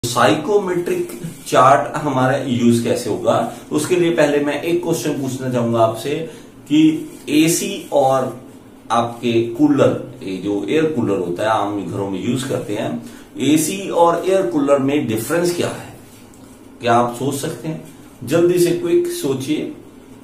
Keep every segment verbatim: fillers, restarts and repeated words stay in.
Psychometric chart हमारा use कैसे होगा, उसके लिए पहले मैं एक क्वेश्चन पूछना चाहूंगा आपसे कि एसी और आपके कूलर, ये जो एयर कूलर होता है आम घरों में यूज करते हैं, एसी और एयर कूलर में डिफरेंस क्या है? क्या आप सोच सकते हैं? जल्दी से क्विक सोचिए।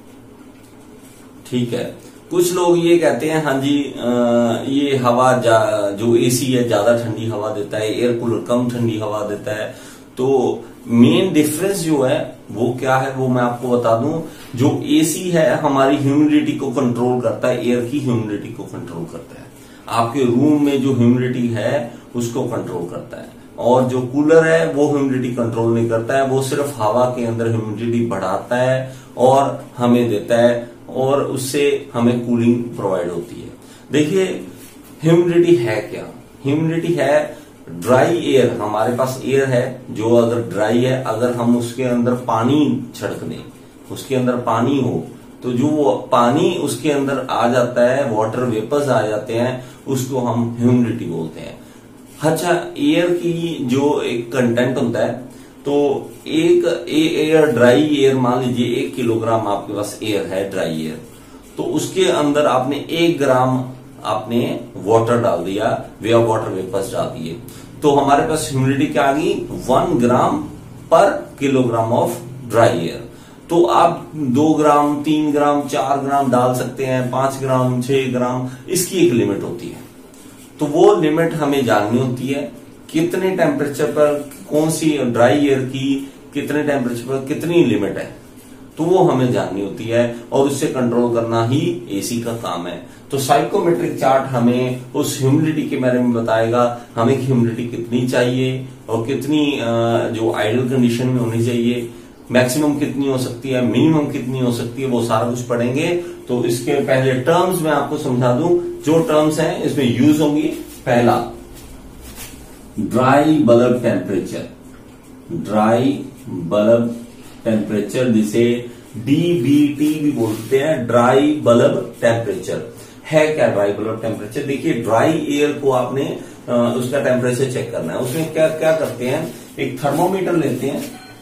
ठीक है, कुछ लोग ये कहते हैं हाँ जी आ, ये हवा जो एसी है ज्यादा ठंडी हवा देता है, एयर कूलर कम ठंडी हवा देता है। तो मेन डिफरेंस जो है वो क्या है वो मैं आपको बता दूं। जो एसी है हमारी ह्यूमिडिटी को कंट्रोल करता है, एयर की ह्यूमिडिटी को कंट्रोल करता है, आपके रूम में जो ह्यूमिडिटी है उसको कंट्रोल करता है। और जो कूलर है वो ह्यूमिडिटी कंट्रोल नहीं करता है, वो सिर्फ हवा के अंदर ह्यूमिडिटी बढ़ाता है और हमें देता है, और उससे हमें कूलिंग प्रोवाइड होती है। देखिए ह्यूमिडिटी है क्या? ह्यूमिडिटी है ड्राई एयर, हमारे पास एयर है जो अगर ड्राई है, अगर हम उसके अंदर पानी छिड़क दें, उसके अंदर पानी हो तो जो पानी उसके अंदर आ जाता है, वाटर वेपर्स आ जाते हैं, उसको हम ह्यूमिडिटी बोलते हैं। अच्छा, एयर की जो एक कंटेंट होता है, तो एक एयर ड्राई एयर मान लीजिए एक किलोग्राम आपके पास एयर है ड्राई एयर, तो उसके अंदर आपने एक ग्राम आपने वाटर डाल दिया, वे ऑफ वाटर वेपर्स डाल दिए, तो हमारे पास ह्यूमिडिटी क्या आ गई? वन ग्राम पर किलोग्राम ऑफ ड्राई एयर। तो आप दो ग्राम, तीन ग्राम, चार ग्राम डाल सकते हैं, पांच ग्राम, छह ग्राम, इसकी एक लिमिट होती है। तो वो लिमिट हमें जाननी होती है, कितने टेम्परेचर पर कौन सी ड्राई एयर की कितने टेम्परेचर पर कितनी लिमिट है, तो वो हमें जाननी होती है, और उससे कंट्रोल करना ही एसी का काम है। तो साइकोमेट्रिक चार्ट हमें उस ह्यूमिडिटी के बारे में बताएगा, हमें ह्यूमिडिटी कितनी चाहिए और कितनी जो आइडियल कंडीशन में होनी चाहिए, मैक्सिमम कितनी हो सकती है, मिनिमम कितनी हो सकती है, वो सारा कुछ पढ़ेंगे। तो इसके पहले टर्म्स मैं आपको समझा दूं, जो टर्म्स हैं इसमें यूज होंगी। पहला dry bulb temperature, dry bulb temperature जिसे डीबीटी भी बोलते हैं, ड्राई बल्ब टेम्परेचर है क्या? ड्राई बल्ब टेम्परेचर, देखिए ड्राई एयर को आपने आ, उसका टेम्परेचर चेक करना है। उसमें क्या क्या करते हैं, एक थर्मोमीटर लेते हैं,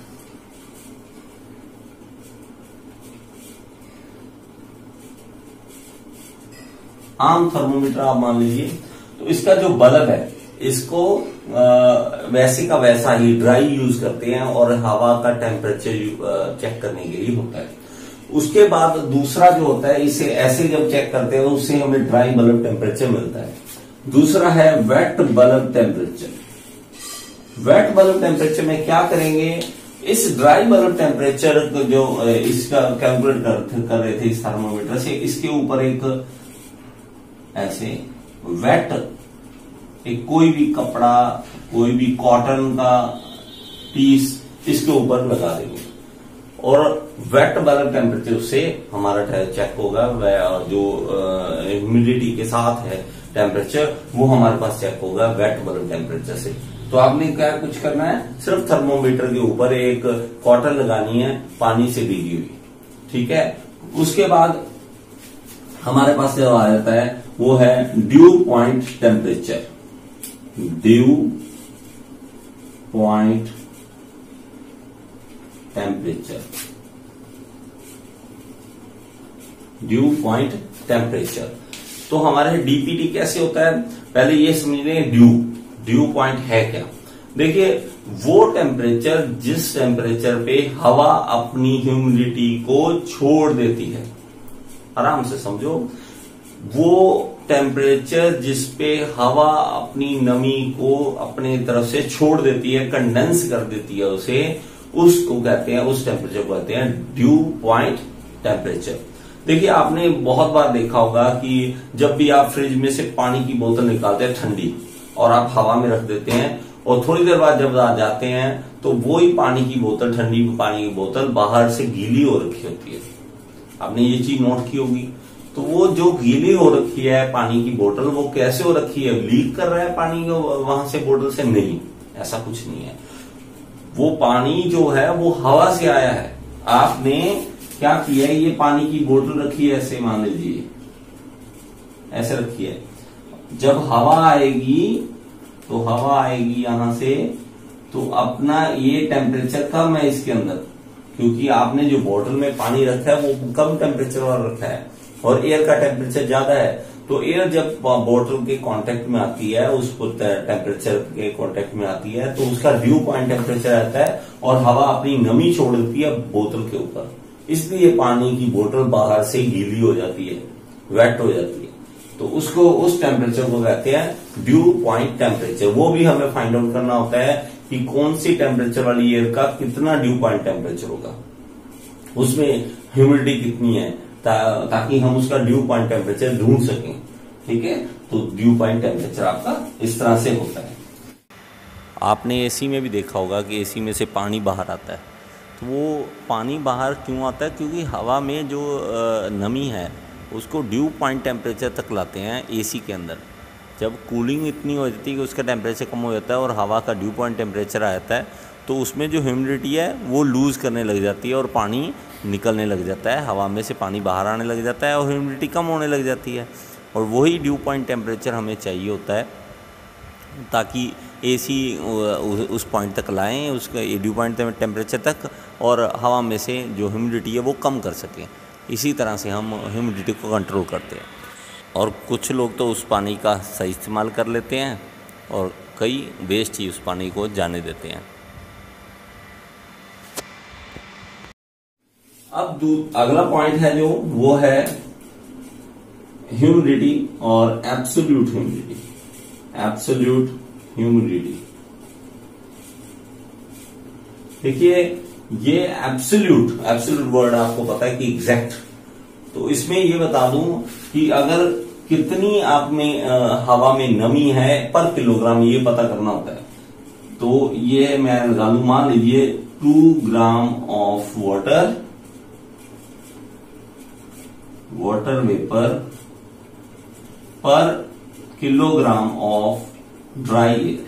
आम थर्मोमीटर आप मान लीजिए, तो इसका जो बल्ब है इसको आ, वैसे का वैसा ही ड्राई यूज करते हैं और हवा का टेम्परेचर चेक करने के लिए होता है। उसके बाद दूसरा जो होता है, इसे ऐसे जब चेक करते हैं उससे हमें ड्राई बल्ब टेम्परेचर मिलता है। दूसरा है wet bulb temperature. Wet bulb temperature में क्या करेंगे, इस ड्राई बल्ब टेम्परेचर जो इसका कैलकुलेट कर, कर रहे थे इस थर्मोमीटर से, इसके ऊपर एक ऐसे वेट, एक कोई भी कपड़ा, कोई भी कॉटन का पीस इसके ऊपर लगा देंगे, और वेट बल्ब टेम्परेचर से हमारा चेक होगा, और जो ह्यूमिडिटी के साथ है टेम्परेचर वो हमारे पास चेक होगा वेट बल्ब टेम्परेचर से। तो आपने क्या कुछ करना है, सिर्फ थर्मोमीटर के ऊपर एक कॉटन लगानी है पानी से भीगी हुई, ठीक है। उसके बाद हमारे पास जो आ जाता है वो है dew point temperature, dew point temperature, dew point temperature. तो हमारे डीपीटी कैसे होता है, पहले ये समझ लें ड्यू ड्यू पॉइंट है क्या। देखिए वो टेम्परेचर जिस टेम्परेचर पे हवा अपनी ह्यूमिडिटी को छोड़ देती है, आराम से समझो, वो टेम्परेचर जिसपे हवा अपनी नमी को अपने तरफ से छोड़ देती है, कंडेंस कर देती है उसे, उसको कहते हैं, उस टेम्परेचर को कहते हैं ड्यू पॉइंट टेम्परेचर। देखिए आपने बहुत बार देखा होगा कि जब भी आप फ्रिज में से पानी की बोतल निकालते हैं ठंडी, और आप हवा में रख देते हैं, और थोड़ी देर बाद जब आ जाते हैं तो वो ही पानी की बोतल, ठंडी पानी की बोतल बाहर से गीली हो रखी होती है। आपने ये चीज नोट की होगी। तो वो जो गीली हो रखी है पानी की बोतल, वो कैसे हो रखी है, लीक कर रहा है पानी को वहां से बोतल से? नहीं, ऐसा कुछ नहीं है। वो पानी जो है वो हवा से आया है। आपने क्या किया है, ये पानी की बोतल रखी है ऐसे, मान लीजिए ऐसे रखी है, जब हवा आएगी तो हवा आएगी यहां से, तो अपना ये टेम्परेचर कम है इसके अंदर, क्योंकि आपने जो बोतल में पानी रखा है वो कम टेम्परेचर वाला रखा है और एयर का टेम्परेचर ज्यादा है। तो एयर जब बोतल के कांटेक्ट में आती है, उस टेम्परेचर के कांटेक्ट में आती है, तो उसका ड्यू पॉइंट टेम्परेचर आता है और हवा अपनी नमी छोड़ देती है बोतल के ऊपर, इसलिए पानी की बोतल बाहर से गीली हो जाती है, वेट हो जाती है। तो उसको उस टेम्परेचर को कहते हैं ड्यू पॉइंट टेम्परेचर। वो भी हमें फाइंड आउट करना होता है कि कौन सी टेम्परेचर वाली एयर का कितना ड्यू पॉइंट टेम्परेचर होगा, उसमें ह्यूमिडिटी कितनी है, ता, ताकि हम उसका ड्यू पॉइंट टेम्परेचर ढूंढ सकें। ठीक है, तो ड्यू पॉइंट टेम्परेचर आपका इस तरह से होता है। आपने एसी में भी देखा होगा कि एसी में से पानी बाहर आता है, तो वो पानी बाहर क्यों आता है? क्योंकि हवा में जो नमी है उसको ड्यू पॉइंट टेम्परेचर तक लाते हैं एसी के अंदर। जब कूलिंग इतनी हो जाती है कि उसका टेम्परेचर कम हो जाता है और हवा का ड्यू पॉइंट टेम्परेचर आ जाता है, तो उसमें जो ह्यूमिडिटी है वो लूज़ करने लग जाती है और पानी निकलने लग जाता है, हवा में से पानी बाहर आने लग जाता है और ह्यूमिडिटी कम होने लग जाती है। और वही ड्यू पॉइंट टेम्परेचर हमें चाहिए होता है ताकि एसी उस पॉइंट तक लाएं, उसका ड्यू पॉइंट टेम्परेचर तक, और हवा में से जो ह्यूमिडिटी है वो कम कर सकें। इसी तरह से हम ह्यूमिडिटी को कंट्रोल करते हैं। और कुछ लोग तो उस पानी का सही इस्तेमाल कर लेते हैं और कई वेस्ट ही उस पानी को जाने देते हैं। अब अगला पॉइंट है जो वो है ह्यूमिडिटी और एब्सोल्यूट ह्यूमिडिटी। एब्सोल्यूट ह्यूमिडिटी, देखिए ये एब्सोल्यूट एब्सोल्यूट वर्ड आपको पता है कि एग्जैक्ट, तो इसमें ये बता दूं कि अगर कितनी आप में आ, हवा में नमी है पर किलोग्राम, ये पता करना होता है। तो ये मैं लगा लू, मान लीजिए two gram of water water vapour पर किलोग्राम ऑफ ड्राई एयर।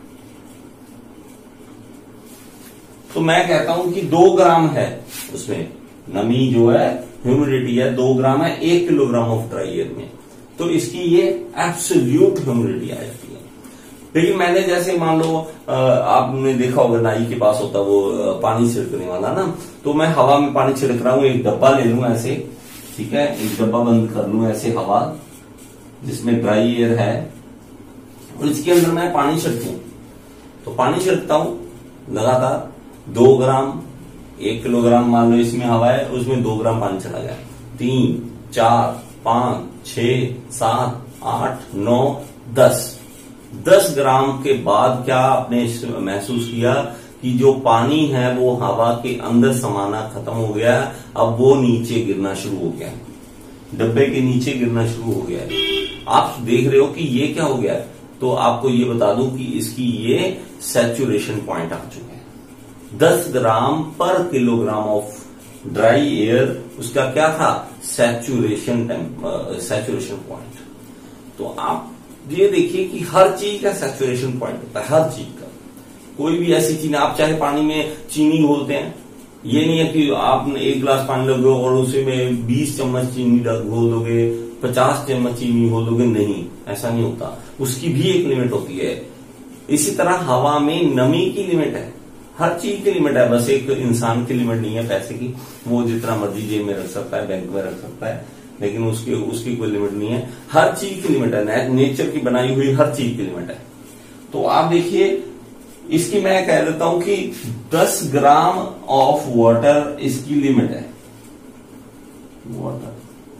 तो मैं कहता हूं कि दो ग्राम है, उसमें नमी जो है, ह्यूमिडिटी है दो ग्राम है एक किलोग्राम ऑफ ड्राई एयर में, तो इसकी ये एब्सोल्यूट ह्यूमिडिटी आ जाती है। लेकिन मैंने जैसे मान लो आपने देखा होगा नाई के पास होता वो पानी छिड़कने वाला ना, तो मैं हवा में पानी छिड़क रहा हूं, एक डब्बा ले लूं ऐसे, ठीक है, एक डब्बा बंद कर लूं ऐसे हवा जिसमें ड्राई एयर है, और इसके अंदर मैं पानी छिड़कूं, तो पानी छिड़कता हूं लगातार, दो ग्राम एक किलोग्राम मान लो इसमें हवा है, उसमें दो ग्राम पानी चला गया, तीन चार पांच छह सात आठ नौ दस दस ग्राम के बाद क्या आपने महसूस किया कि जो पानी है वो हवा के अंदर समाना खत्म हो गया, अब वो नीचे गिरना शुरू हो गया, डब्बे के नीचे गिरना शुरू हो गया है। आप देख रहे हो कि ये क्या हो गया है, तो आपको ये बता दूं कि इसकी ये सैचुरेशन पॉइंट आ चुका है। दस ग्राम पर किलोग्राम ऑफ ड्राई एयर, उसका क्या था, सैचुरेशन सैचुरेशन पॉइंट। तो आप ये देखिए कि हर चीज का सैचुरेशन पॉइंट होता है, हर चीज का। कोई भी ऐसी चीज, आप चाहे पानी में चीनी घोलते हैं, ये नहीं है कि आप एक गिलास पानी लोगे और उसी में बीस चम्मच चीनी घोल दोगे, पचास चम्मच चीनी घोल दोगे, नहीं, ऐसा नहीं होता, उसकी भी एक लिमिट होती है। इसी तरह हवा में नमी की लिमिट है, हर चीज की लिमिट है, बस एक इंसान की लिमिट नहीं है पैसे की, वो जितना मर्जी जेब में रख सकता है, बैंक में रख सकता है, लेकिन उसकी उसकी कोई लिमिट नहीं है। हर चीज की लिमिट है, नेचर की बनाई हुई हर चीज की लिमिट है। तो आप देखिए, इसकी मैं कह देता हूं कि दस ग्राम ऑफ वाटर इसकी लिमिट है, वाटर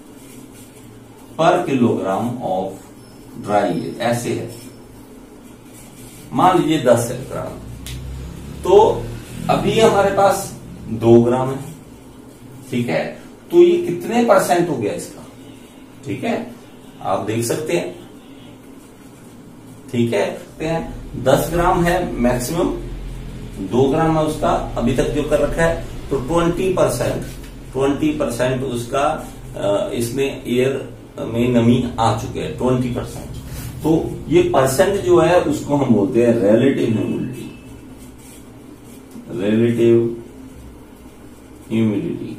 पर किलोग्राम ऑफ ड्राई एयर, ऐसे है, मान लीजिए दस है ग्राम, तो अभी हमारे पास दो ग्राम है, ठीक है, तो ये कितने परसेंट हो गया इसका, ठीक है, आप देख सकते हैं, ठीक है, दस ग्राम है मैक्सिमम, दो ग्राम है उसका अभी तक जो कर रखा है, तो ट्वेंटी परसेंट ट्वेंटी परसेंट उसका इसमें एयर में नमी आ चुके हैं, ट्वेंटी परसेंट। तो ये परसेंट जो है उसको हम बोलते हैं relative humidity, relative humidity.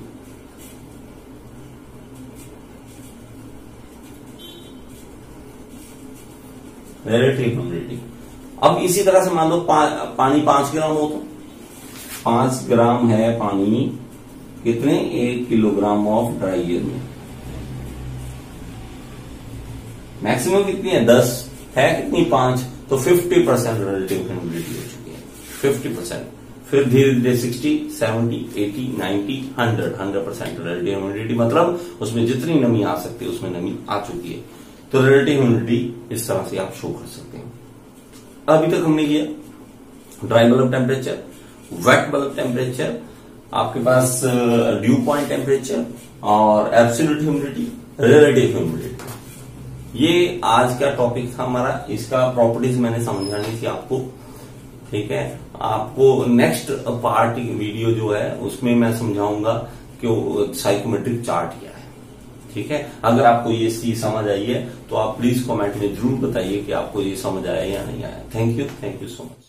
Relative humidity. अब इसी तरह से मान लो पा, पानी पांच ग्राम हो तो पांच ग्राम है पानी कितने, एक किलोग्राम ऑफ ड्राई एयर में। मैक्सिमम कितनी है, दस है कितनी, पांच, तो फिफ्टी परसेंट रिलेटिव ह्यूमिडिटी हो चुकी है, फिफ्टी परसेंट। फिर धीरे धीरे sixty, seventy, eighty, ninety, hundred, hundred percent relative humidity, मतलब उसमें जितनी नमी आ सकती है उसमें नमी आ चुकी है। तो रिलेटिव ह्यूमिडिटी इस तरह से आप शो कर सकते हैं। अभी तक हमने किया dry bulb temperature, wet bulb temperature, आपके पास ड्यू पॉइंट टेम्परेचर और एब्सोल्यूट ह्यूमिडिटी, रिलेटिव ह्यूमिडिटी। ये आज का टॉपिक था हमारा, इसका प्रॉपर्टीज मैंने समझानी थी आपको, ठीक है। आपको नेक्स्ट पार्ट वीडियो जो है उसमें मैं समझाऊंगा कि साइकोमेट्रिक चार्ट क्या है, ठीक है। अगर आपको ये चीज समझ आई है तो आप प्लीज कमेंट में जरूर बताइए कि आपको ये समझ आया या नहीं आया। Thank you, thank you so much.